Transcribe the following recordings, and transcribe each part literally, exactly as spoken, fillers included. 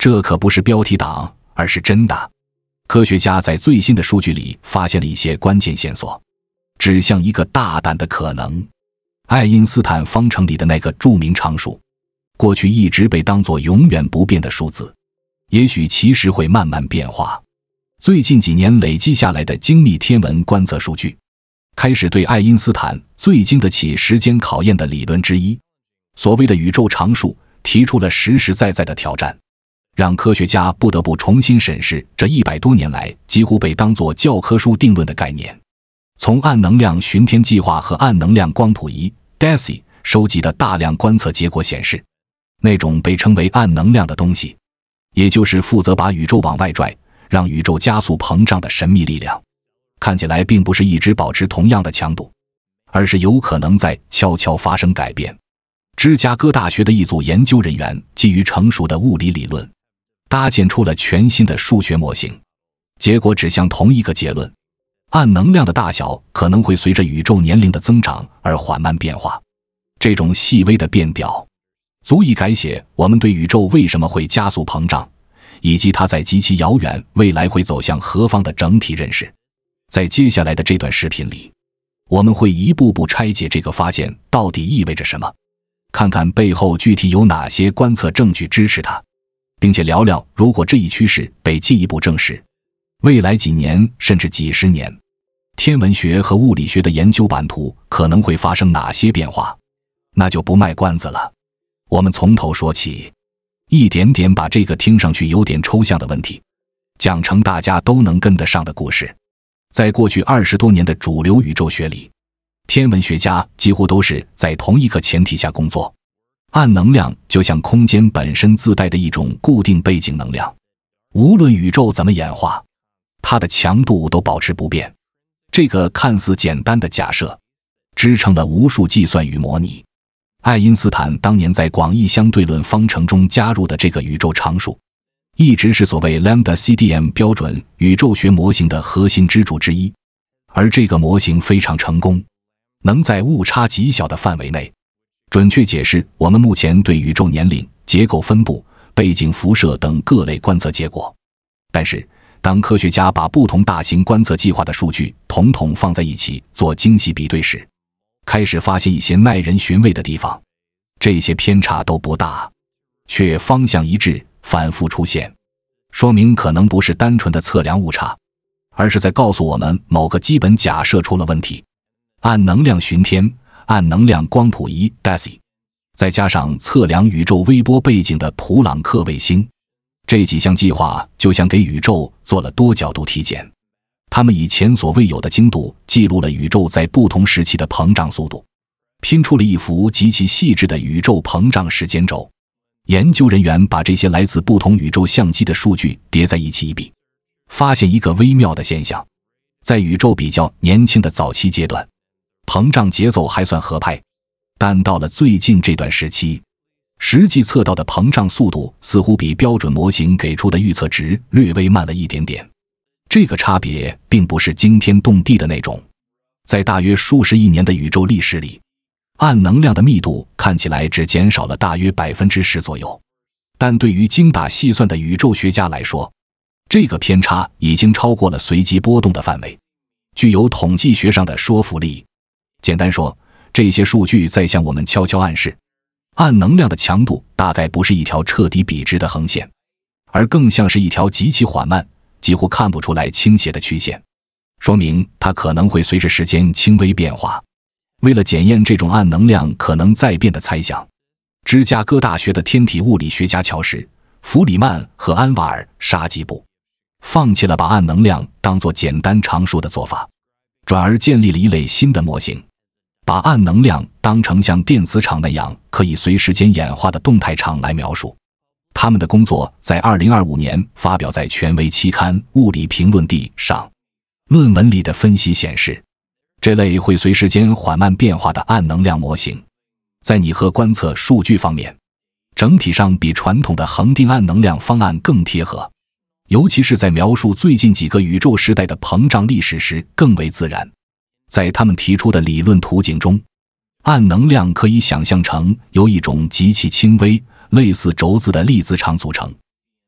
这可不是标题党，而是真的。科学家在最新的数据里发现了一些关键线索，指向一个大胆的可能：爱因斯坦方程里的那个著名常数，过去一直被当作永远不变的数字，也许其实会慢慢变化。最近几年累积下来的精密天文观测数据，开始对爱因斯坦最经得起时间考验的理论之一，所谓的宇宙常数，提出了实实在在的挑战，让科学家不得不重新审视这一百多年来几乎被当作教科书定论的概念。从暗能量巡天计划和暗能量光谱仪 D E S I 收集的大量观测结果显示，那种被称为暗能量的东西，也就是负责把宇宙往外拽，让宇宙加速膨胀的神秘力量，看起来并不是一直保持同样的强度，而是有可能在悄悄发生改变。芝加哥大学的一组研究人员基于成熟的物理理论，搭建出了全新的数学模型，结果指向同一个结论：暗能量的大小可能会随着宇宙年龄的增长而缓慢变化。这种细微的变调，足以改写我们对宇宙为什么会加速膨胀，以及它在极其遥远未来会走向何方的整体认识。在接下来的这段视频里，我们会一步步拆解这个发现到底意味着什么，看看背后具体有哪些观测证据支持它，并且聊聊如果这一趋势被进一步证实，未来几年甚至几十年，天文学和物理学的研究版图可能会发生哪些变化。那就不卖关子了，我们从头说起，一点点把这个听上去有点抽象的问题讲成大家都能跟得上的故事。在过去二十多年的主流宇宙学里，天文学家几乎都是在同一个前提下工作：暗能量就像空间本身自带的一种固定背景能量，无论宇宙怎么演化，它的强度都保持不变。这个看似简单的假设，支撑了无数计算与模拟。爱因斯坦当年在广义相对论方程中加入的这个宇宙常数，一直是所谓 lambda C D M 标准宇宙学模型的核心支柱之一。而这个模型非常成功，能在误差极小的范围内准确解释我们目前对宇宙年龄、结构分布、背景辐射等各类观测结果。但是当科学家把不同大型观测计划的数据统统放在一起做精细比对时，开始发现一些耐人寻味的地方。这些偏差都不大，却方向一致，反复出现，说明可能不是单纯的测量误差，而是在告诉我们某个基本假设出了问题。暗能量巡天、暗能量光谱仪 D E S I， 再加上测量宇宙微波背景的普朗克卫星，这几项计划就像给宇宙做了多角度体检。他们以前所未有的精度记录了宇宙在不同时期的膨胀速度，拼出了一幅极其细致的宇宙膨胀时间轴。研究人员把这些来自不同宇宙相机的数据叠在一起一比，发现一个微妙的现象：在宇宙比较年轻的早期阶段，膨胀节奏还算合拍，但到了最近这段时期，实际测到的膨胀速度似乎比标准模型给出的预测值略微慢了一点点。这个差别并不是惊天动地的那种，在大约数十亿年的宇宙历史里，暗能量的密度看起来只减少了大约 百分之十 左右，但对于精打细算的宇宙学家来说，这个偏差已经超过了随机波动的范围，具有统计学上的说服力。简单说，这些数据在向我们悄悄暗示，暗能量的强度大概不是一条彻底笔直的横线，而更像是一条极其缓慢、几乎看不出来倾斜的曲线，说明它可能会随着时间轻微变化。为了检验这种暗能量可能再变的猜想，芝加哥大学的天体物理学家乔什·弗里曼和安瓦尔·沙吉布放弃了把暗能量当作简单常数的做法，转而建立了一类新的模型，把暗能量当成像电磁场那样可以随时间演化的动态场来描述。他们的工作在二零二五年发表在权威期刊《物理评论》地上。论文里的分析显示，这类会随时间缓慢变化的暗能量模型，在拟合观测数据方面，整体上比传统的恒定暗能量方案更贴合，尤其是在描述最近几个宇宙时代的膨胀历史时更为自然。在他们提出的理论图景中，暗能量可以想象成由一种极其轻微、类似轴子的粒子场组成，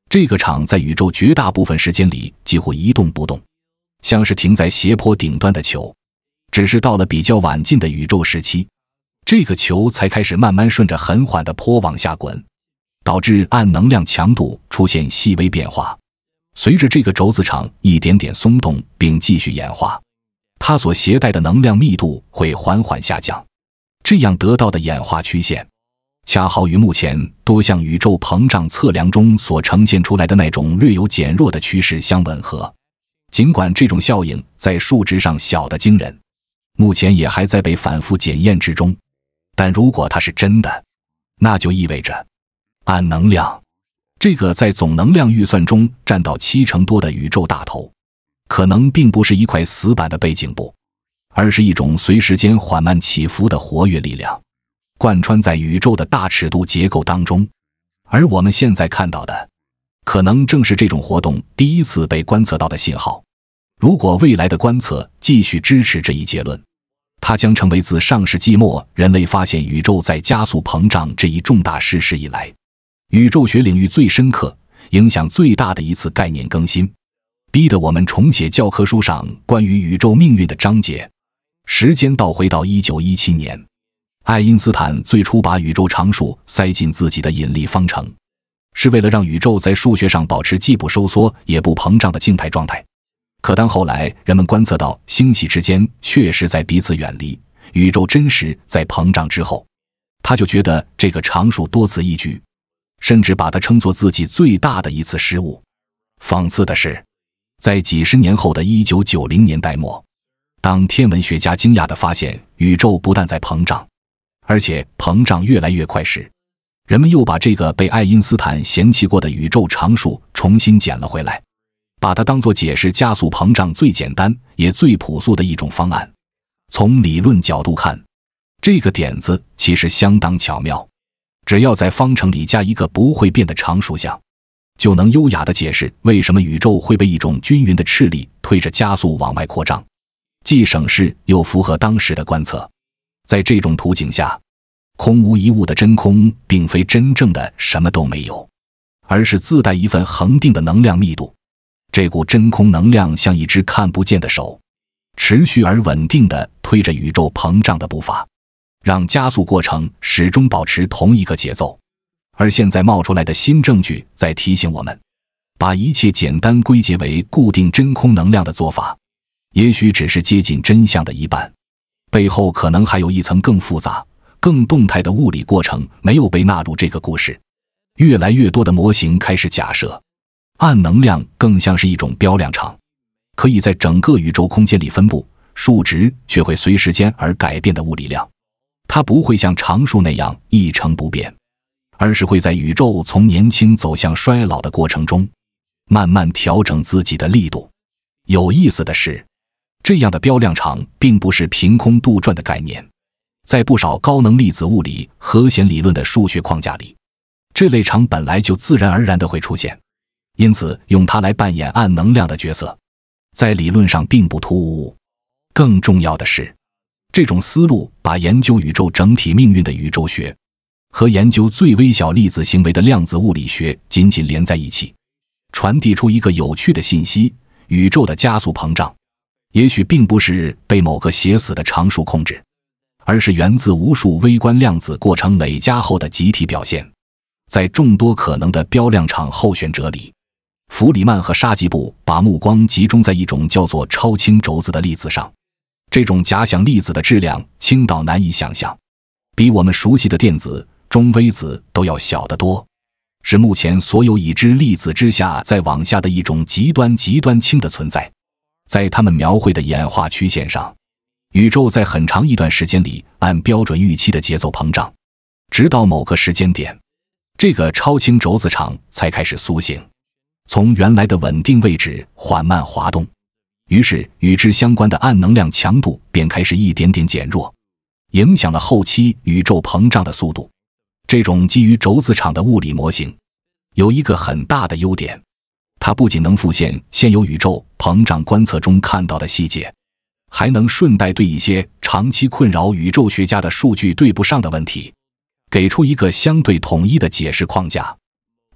这个场在宇宙绝大部分时间里几乎一动不动，像是停在斜坡顶端的球。只是到了比较晚近的宇宙时期，这个球才开始慢慢顺着很缓的坡往下滚，导致暗能量强度出现细微变化。随着这个轴子场一点点松动并继续演化，它所携带的能量密度会缓缓下降，这样得到的演化曲线恰好与目前多项宇宙膨胀测量中所呈现出来的那种略有减弱的趋势相吻合。尽管这种效应在数值上小得惊人，目前也还在被反复检验之中，但如果它是真的，那就意味着暗能量这个在总能量预算中占到七成多的宇宙大头，可能并不是一块死板的背景布，而是一种随时间缓慢起伏的活跃力量，贯穿在宇宙的大尺度结构当中。而我们现在看到的，可能正是这种活动第一次被观测到的信号。如果未来的观测继续支持这一结论，它将成为自上世纪末人类发现宇宙在加速膨胀这一重大事实以来，宇宙学领域最深刻、影响最大的一次概念更新，逼得我们重写教科书上关于宇宙命运的章节。时间倒回到一九一七年，爱因斯坦最初把宇宙常数塞进自己的引力方程，是为了让宇宙在数学上保持既不收缩也不膨胀的静态状态。可当后来人们观测到星系之间确实在彼此远离，宇宙真实在膨胀之后，他就觉得这个常数多此一举，甚至把它称作自己最大的一次失误。讽刺的是，在几十年后的一九九零年代末，当天文学家惊讶地发现宇宙不但在膨胀，而且膨胀越来越快时，人们又把这个被爱因斯坦嫌弃过的宇宙常数重新捡了回来，把它当作解释加速膨胀最简单也最朴素的一种方案。从理论角度看，这个点子其实相当巧妙，只要在方程里加一个不会变的常数项，就能优雅地解释为什么宇宙会被一种均匀的斥力推着加速往外扩张，既省事又符合当时的观测。在这种图景下，空无一物的真空并非真正的什么都没有，而是自带一份恒定的能量密度。这股真空能量像一只看不见的手，持续而稳定地推着宇宙膨胀的步伐，让加速过程始终保持同一个节奏。而现在冒出来的新证据在提醒我们，把一切简单归结为固定真空能量的做法，也许只是接近真相的一半，背后可能还有一层更复杂、更动态的物理过程没有被纳入这个故事。越来越多的模型开始假设，暗能量更像是一种标量场，可以在整个宇宙空间里分布，数值却会随时间而改变的物理量。它不会像常数那样一成不变，而是会在宇宙从年轻走向衰老的过程中，慢慢调整自己的力度。有意思的是，这样的标量场并不是凭空杜撰的概念，在不少高能粒子物理和弦理论的数学框架里，这类场本来就自然而然地会出现，因此用它来扮演暗能量的角色，在理论上并不突兀。更重要的是，这种思路把研究宇宙整体命运的宇宙学和研究最微小粒子行为的量子物理学紧紧连在一起，传递出一个有趣的信息：宇宙的加速膨胀也许并不是被某个写死的常数控制，而是源自无数微观量子过程累加后的集体表现。在众多可能的标量场候选者里，弗里曼和沙吉布把目光集中在一种叫做超轻轴子的粒子上。这种假想粒子的质量轻到难以想象，比我们熟悉的电子、中微子都要小得多，是目前所有已知粒子之下再往下的一种极端极端轻的存在。在他们描绘的演化曲线上，宇宙在很长一段时间里按标准预期的节奏膨胀，直到某个时间点，这个超轻轴子场才开始苏醒，从原来的稳定位置缓慢滑动，于是与之相关的暗能量强度便开始一点点减弱，影响了后期宇宙膨胀的速度。这种基于轴子场的物理模型有一个很大的优点，它不仅能复现现有宇宙膨胀观测中看到的细节，还能顺带对一些长期困扰宇宙学家的数据对不上的问题给出一个相对统一的解释框架。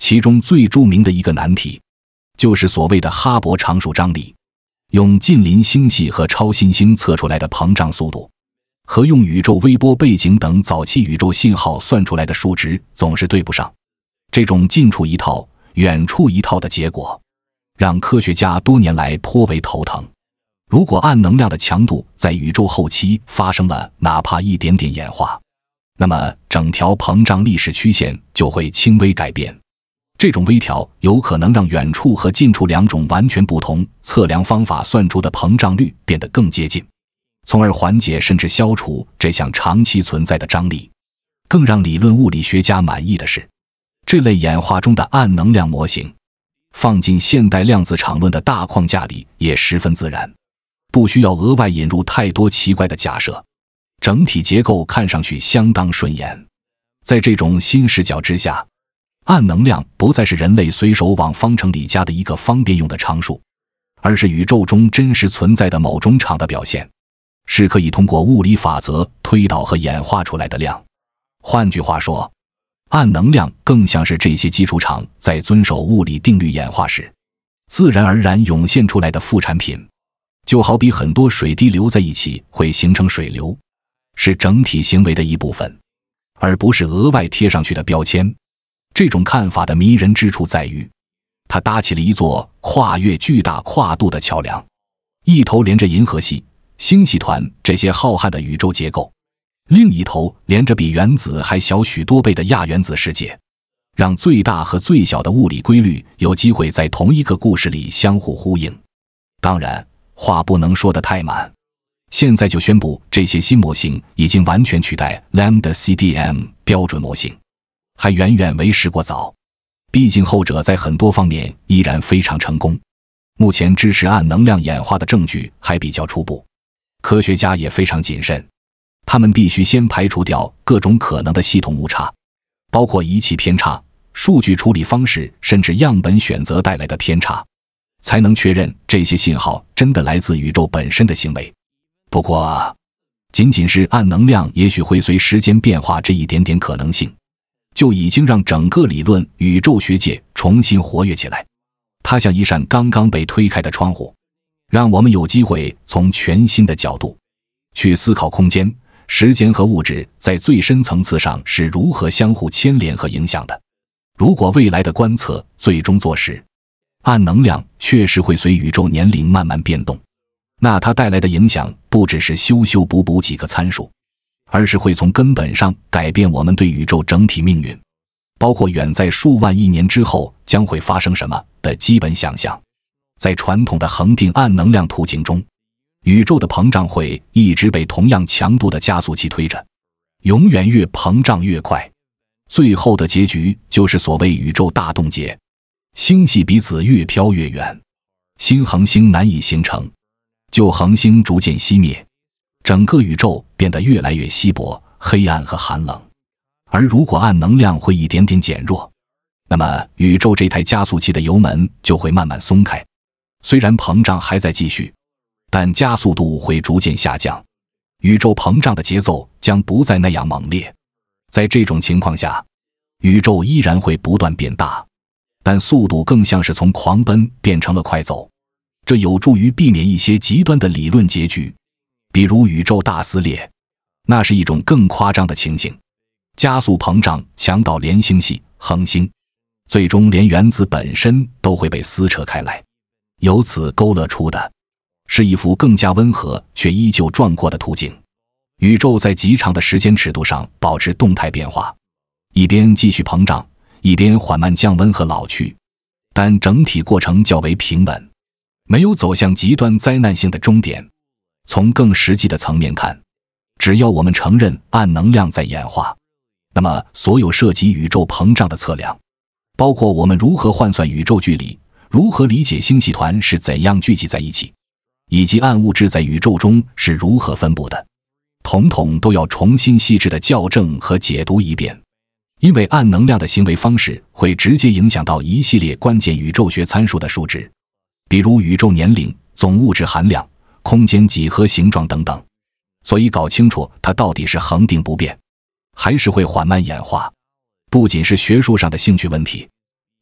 其中最著名的一个难题，就是所谓的哈勃常数张力。用近邻星系和超新星测出来的膨胀速度，和用宇宙微波背景等早期宇宙信号算出来的数值总是对不上。这种近处一套、远处一套的结果，让科学家多年来颇为头疼。如果暗能量的强度在宇宙后期发生了哪怕一点点演化，那么整条膨胀历史曲线就会轻微改变。这种微调有可能让远处和近处两种完全不同测量方法算出的膨胀率变得更接近，从而缓解甚至消除这项长期存在的张力。更让理论物理学家满意的是，这类演化中的暗能量模型放进现代量子场论的大框架里也十分自然，不需要额外引入太多奇怪的假设，整体结构看上去相当顺眼。在这种新视角之下，暗能量不再是人类随手往方程里加的一个方便用的常数，而是宇宙中真实存在的某种场的表现，是可以通过物理法则推导和演化出来的量。换句话说，暗能量更像是这些基础场在遵守物理定律演化时自然而然涌现出来的副产品。就好比很多水滴流在一起会形成水流，是整体行为的一部分，而不是额外贴上去的标签。这种看法的迷人之处在于，它搭起了一座跨越巨大跨度的桥梁，一头连着银河系、星系团这些浩瀚的宇宙结构，另一头连着比原子还小许多倍的亚原子世界，让最大和最小的物理规律有机会在同一个故事里相互呼应。当然，话不能说得太满，现在就宣布这些新模型已经完全取代 Lambda C D M 标准模型，还远远为时过早，毕竟后者在很多方面依然非常成功。目前支持暗能量演化的证据还比较初步，科学家也非常谨慎，他们必须先排除掉各种可能的系统误差，包括仪器偏差、数据处理方式甚至样本选择带来的偏差，才能确认这些信号真的来自宇宙本身的行为。不过，仅仅是暗能量也许会随时间变化这一点点可能性，就已经让整个理论宇宙学界重新活跃起来。它像一扇刚刚被推开的窗户，让我们有机会从全新的角度去思考空间、时间和物质在最深层次上是如何相互牵连和影响的。如果未来的观测最终坐实，暗能量确实会随宇宙年龄慢慢变动，那它带来的影响不只是修修补补几个参数，而是会从根本上改变我们对宇宙整体命运，包括远在数万亿年之后将会发生什么的基本想象。在传统的恒定暗能量图景中，宇宙的膨胀会一直被同样强度的加速器推着，永远越膨胀越快，最后的结局就是所谓宇宙大冻结，星系彼此越飘越远，新恒星难以形成，旧恒星逐渐熄灭，整个宇宙变得越来越稀薄、黑暗和寒冷。而如果暗能量会一点点减弱，那么宇宙这台加速器的油门就会慢慢松开，虽然膨胀还在继续，但加速度会逐渐下降，宇宙膨胀的节奏将不再那样猛烈。在这种情况下，宇宙依然会不断变大，但速度更像是从狂奔变成了快走，这有助于避免一些极端的理论结局，比如宇宙大撕裂，那是一种更夸张的情形，加速膨胀强到连星系、恒星，最终连原子本身都会被撕扯开来。由此勾勒出的是一幅更加温和却依旧壮阔的图景。宇宙在极长的时间尺度上保持动态变化，一边继续膨胀，一边缓慢降温和老去，但整体过程较为平稳，没有走向极端灾难性的终点。从更实际的层面看，只要我们承认暗能量在演化，那么所有涉及宇宙膨胀的测量，包括我们如何换算宇宙距离，如何理解星系团是怎样聚集在一起，以及暗物质在宇宙中是如何分布的，统统都要重新细致的校正和解读一遍。因为暗能量的行为方式会直接影响到一系列关键宇宙学参数的数值，比如宇宙年龄、总物质含量、空间几何形状等等。所以搞清楚它到底是恒定不变，还是会缓慢演化，不仅是学术上的兴趣问题，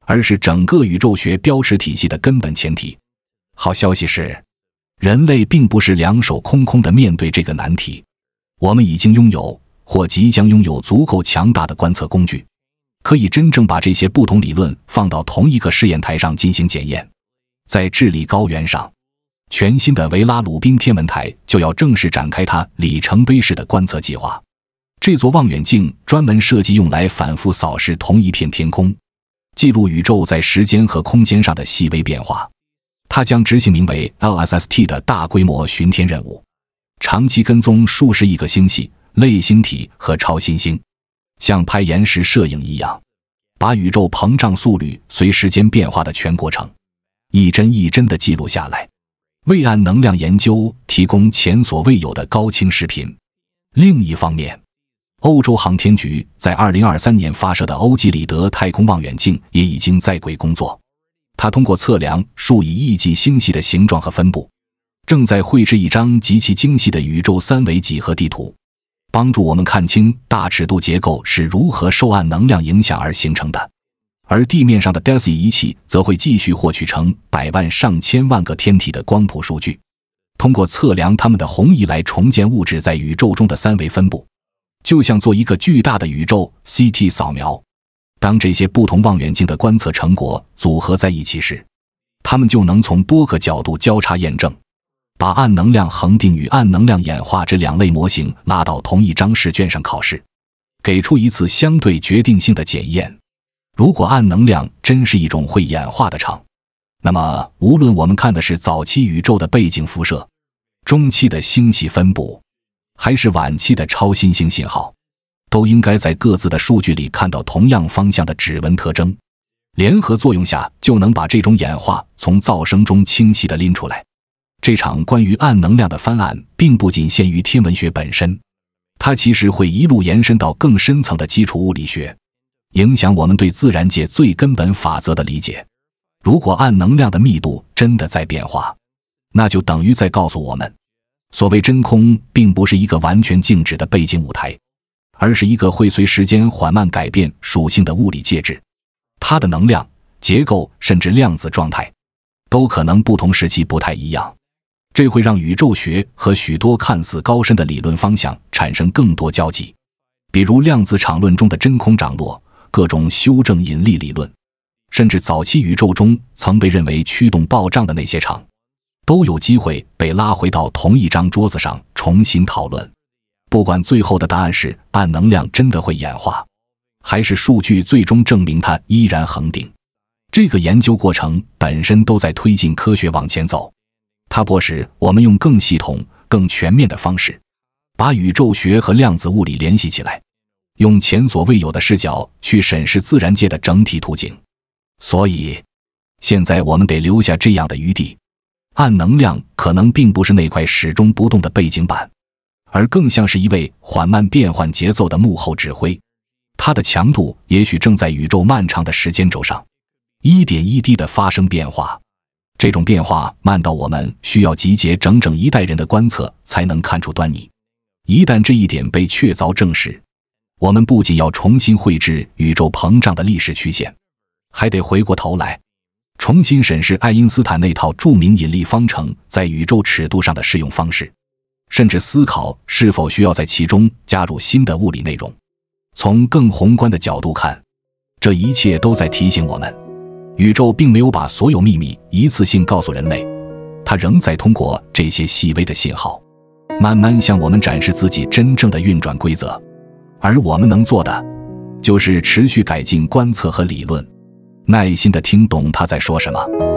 而是整个宇宙学标尺体系的根本前提。好消息是，人类并不是两手空空地面对这个难题，我们已经拥有或即将拥有足够强大的观测工具，可以真正把这些不同理论放到同一个试验台上进行检验。在智利高原上，全新的维拉鲁宾天文台就要正式展开它里程碑式的观测计划。这座望远镜专门设计用来反复扫视同一片天空，记录宇宙在时间和空间上的细微变化。它将执行名为 L S S T 的大规模巡天任务，长期跟踪数十亿个星系、类星体和超新星，像拍延时摄影一样，把宇宙膨胀速率随时间变化的全过程一帧一帧地记录下来，为暗能量研究提供前所未有的高清视频。另一方面，欧洲航天局在二零二三年发射的欧几里得太空望远镜也已经在轨工作。它通过测量数以亿计星系的形状和分布，正在绘制一张极其精细的宇宙三维几何地图，帮助我们看清大尺度结构是如何受暗能量影响而形成的。而地面上的 D E S I 仪器则会继续获取成百万上千万个天体的光谱数据，通过测量它们的红移来重建物质在宇宙中的三维分布，就像做一个巨大的宇宙 C T 扫描。当这些不同望远镜的观测成果组合在一起时，它们就能从多个角度交叉验证，把暗能量恒定与暗能量演化这两类模型拉到同一张试卷上考试，给出一次相对决定性的检验。如果暗能量真是一种会演化的场，那么无论我们看的是早期宇宙的背景辐射、中期的星系分布，还是晚期的超新星信号，都应该在各自的数据里看到同样方向的指纹特征，联合作用下就能把这种演化从噪声中清晰地拎出来。这场关于暗能量的翻案并不仅限于天文学本身，它其实会一路延伸到更深层的基础物理学，影响我们对自然界最根本法则的理解。如果暗能量的密度真的在变化，那就等于在告诉我们，所谓真空并不是一个完全静止的背景舞台，而是一个会随时间缓慢改变属性的物理介质，它的能量、结构甚至量子状态都可能不同时期不太一样。这会让宇宙学和许多看似高深的理论方向产生更多交集，比如量子场论中的真空涨落、各种修正引力理论，甚至早期宇宙中曾被认为驱动暴胀的那些场，都有机会被拉回到同一张桌子上重新讨论。不管最后的答案是暗能量真的会演化，还是数据最终证明它依然恒定，这个研究过程本身都在推进科学往前走。它迫使我们用更系统、更全面的方式，把宇宙学和量子物理联系起来，用前所未有的视角去审视自然界的整体图景。所以，现在我们得留下这样的余地：暗能量可能并不是那块始终不动的背景板，而更像是一位缓慢变换节奏的幕后指挥。它的强度也许正在宇宙漫长的时间轴上一点一滴地发生变化。这种变化慢到我们需要集结整整一代人的观测才能看出端倪。一旦这一点被确凿证实，我们不仅要重新绘制宇宙膨胀的历史曲线，还得回过头来重新审视爱因斯坦那套著名引力方程在宇宙尺度上的适用方式，甚至思考是否需要在其中加入新的物理内容。从更宏观的角度看，这一切都在提醒我们，宇宙并没有把所有秘密一次性告诉人类，它仍在通过这些细微的信号，慢慢向我们展示自己真正的运转规则。而我们能做的，就是持续改进观测和理论，耐心地听懂它在说什么。